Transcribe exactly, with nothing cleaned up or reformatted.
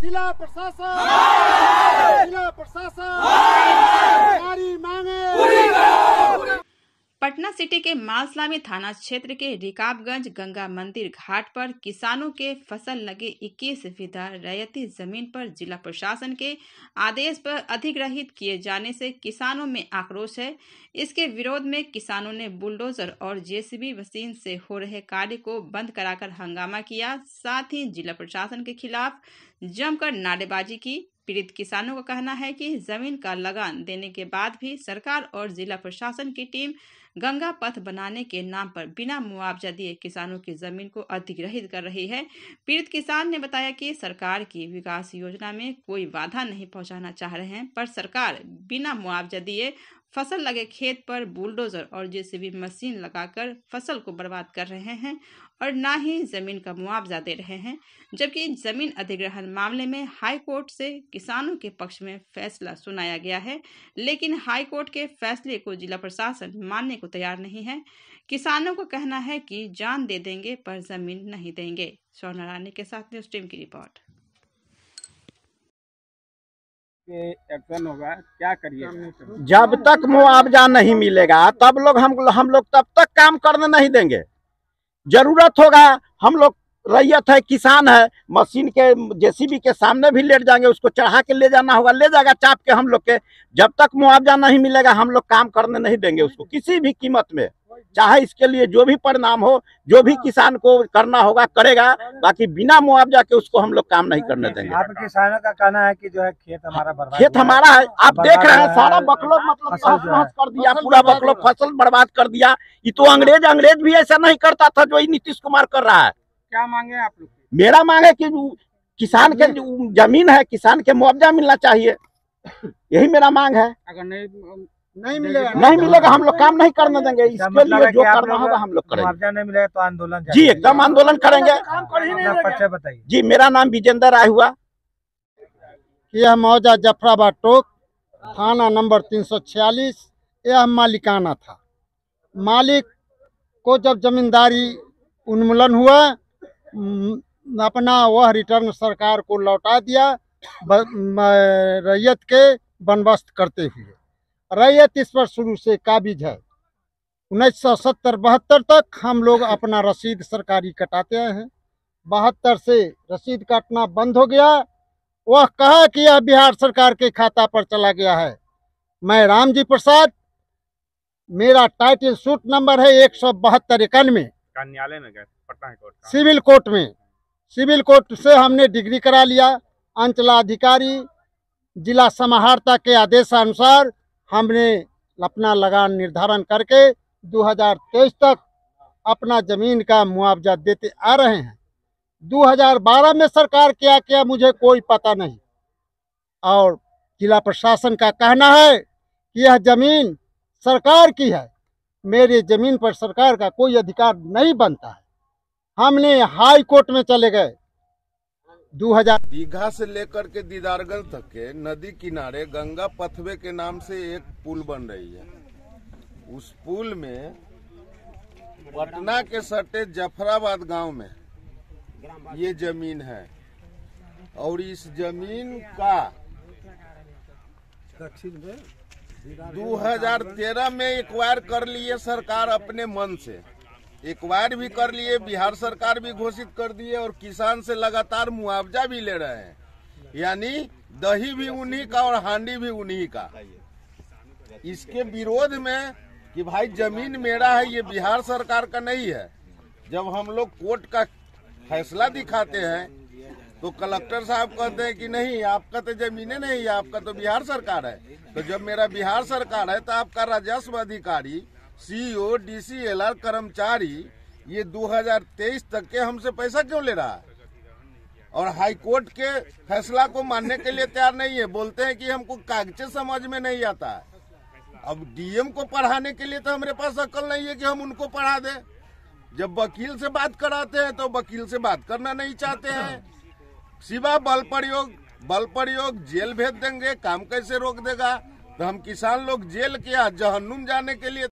जिला प्रशासन जिला प्रशासन हमारी मांगे। पटना सिटी के मालसलामी थाना क्षेत्र के रिकाबगंज गंगा मंदिर घाट पर किसानों के फसल लगे इक्कीस बीघा रैयती जमीन पर जिला प्रशासन के आदेश पर अधिग्रहित किए जाने से किसानों में आक्रोश है। इसके विरोध में किसानों ने बुलडोजर और जेसीबी मशीन से हो रहे कार्य को बंद कराकर हंगामा किया, साथ ही जिला प्रशासन के खिलाफ जमकर नारेबाजी की। पीड़ित किसानों का कहना है कि जमीन का लगान देने के बाद भी सरकार और जिला प्रशासन की टीम गंगा पथ बनाने के नाम पर बिना मुआवजा दिए किसानों की जमीन को अधिग्रहित कर रही है। पीड़ित किसान ने बताया कि सरकार की विकास योजना में कोई बाधा नहीं पहुंचाना चाह रहे हैं, पर सरकार बिना मुआवजा दिए फसल लगे खेत पर बुलडोजर और जेसीबी मशीन लगाकर फसल को बर्बाद कर रहे हैं और न ही जमीन का मुआवजा दे रहे हैं। जबकि जमीन अधिग्रहण मामले में हाई कोर्ट से किसानों के पक्ष में फैसला सुनाया गया है, लेकिन हाई कोर्ट के फैसले को जिला प्रशासन मानने को तैयार नहीं है। किसानों को कहना है कि जान दे देंगे पर जमीन नहीं देंगे। स्वर्ण रानी के साथ न्यूज टीम की रिपोर्ट। एक्शन होगा, क्या करिए? जब तक मुआवजा नहीं मिलेगा तब लोग हम हम लोग तब तक काम करने नहीं देंगे। जरूरत होगा, हम लोग रैयत है, किसान है, मशीन के जेसीबी के सामने भी लेट जाएंगे, उसको चढ़ा के ले जाना होगा, ले जाएगा चाप के हम लोग के। जब तक मुआवजा नहीं मिलेगा हम लोग काम करने नहीं देंगे उसको किसी भी कीमत में, चाहे इसके लिए जो भी परिणाम हो, जो भी किसान को करना होगा करेगा, बाकी बिना मुआवजा के उसको हम लोग काम नहीं करने देंगे। आप किसानों का कहना है कि जो है खेत हमारा बर्बाद खेत हमारा है, आप देख रहे हैं सारा बकलो मतलब तहस कर दिया, पूरा बकलो फसल बर्बाद कर दिया। ये तो अंग्रेज अंग्रेज भी ऐसा नहीं करता था जो नीतीश कुमार कर रहा है। क्या मांगे आप लोग? मेरा मांग है कि किसान के जमीन है, किसान के मुआवजा मिलना चाहिए, यही मेरा मांग है। अगर नहीं नहीं मिलेगा नहीं मिलेगा हम लोग काम नहीं करने देंगे। इसके लिए जो करना होगा हम लोग करेंगे। मुआवजा नहीं मिलेगा तो आंदोलन जी एकदम आंदोलन करेंगे। परिचय बताइए जी। मेरा नाम विजेंद्र राय हुआ। यह मौजा जफराबाद टोक थाना नंबर तीन सौ छियालीस, यह मालिकाना था। मालिक को जब जमींदारी उन्मूलन हुआ, अपना वह रिटर्न सरकार को लौटा दिया रैयत के बंदोबस्त करते हुए। रैयत इस पर शुरू से काबिज है। उन्नीस सौ सत्तर बहत्तर तक हम लोग अपना रसीद सरकारी कटाते हैं। बहत्तर से रसीद काटना बंद हो गया। वह कहा कि यह बिहार सरकार के खाता पर चला गया है। मैं रामजी प्रसाद, मेरा टाइटल सूट नंबर है एक सौ बहत्तर इक्यानवे। न्यायालय में गए पटना कोर्ट, सिविल कोर्ट में। सिविल कोर्ट से हमने डिग्री करा लिया। अंचलाधिकारी जिला समाहर्ता के आदेशानुसार हमने अपना लगान निर्धारण करके दो हज़ार तेईस तक अपना जमीन का मुआवजा देते आ रहे हैं। दो हज़ार बारह में सरकार क्या किया मुझे कोई पता नहीं, और जिला प्रशासन का कहना है कि यह जमीन सरकार की है। मेरे जमीन पर सरकार का कोई अधिकार नहीं बनता है। हमने हाई कोर्ट में चले गए। दो हज़ार दीघा से लेकर के दीदारगंज तक के नदी किनारे गंगा पथवे के नाम से एक पुल बन रही है। उस पुल में पटना के सटे जफराबाद गांव में ये जमीन है, और इस जमीन का दो हज़ार तेरह में एक्वायर कर लिए सरकार अपने मन से। एक्वायर भी कर लिए, बिहार सरकार भी घोषित कर दिए, और किसान से लगातार मुआवजा भी ले रहे हैं। यानी दही भी उन्हीं का और हांडी भी उन्हीं का। इसके विरोध में कि भाई जमीन मेरा है, ये बिहार सरकार का नहीं है। जब हम लोग कोर्ट का फैसला दिखाते हैं तो कलेक्टर साहब कहते हैं कि नहीं, आपका तो जमीनें नहीं है, आपका तो बिहार सरकार है। तो जब मेरा बिहार सरकार है तो आपका राजस्व अधिकारी, सीईओ, डीसीएलआर कर्मचारी ये दो हज़ार तेईस तक के हमसे पैसा क्यों ले रहा है? और हाई कोर्ट के फैसला को मानने के लिए तैयार नहीं है। बोलते हैं कि हमको कागजे समझ में नहीं आता है। अब डीएम को पढ़ाने के लिए तो हमारे पास अक्ल नहीं है कि हम उनको पढ़ा दें। जब वकील से बात कराते हैं तो वकील से बात करना नहीं चाहते हैं। सिवा बल प्रयोग बल प्रयोग जेल भेज देंगे, काम कैसे रोक देगा? तो हम किसान लोग जेल के जहन्नुम जाने के लिए